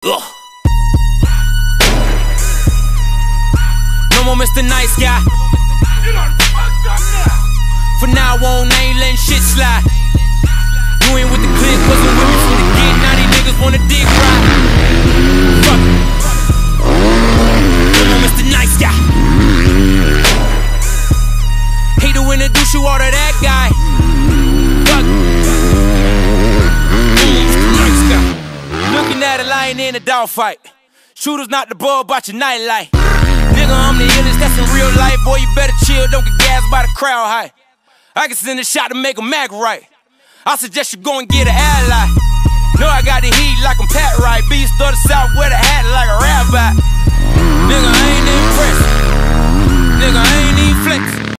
Ugh. No more Mr. Nice Guy. For now on, I ain't letting shit slide. You ain't with the clique, wasn't with me from the get. Now these niggas wanna dig right. Fuck it. No more Mr. Nice Guy. Hate to introduce you all to that guy. Fuck it. Mr. Nice Guy. Looking at a lion in a dogfight. Shooters not the ball about your nightlight. Nigga, I'm the illest, that's in real life. Boy, you better chill, don't get gassed by the crowd high. I can send a shot to make a Mac right. I suggest you go and get an ally. Know I got the heat like I'm Pat Wright. Beast of the South, wear the hat like a rabbi. Nigga, I ain't impressed. Nigga, I ain't even flex.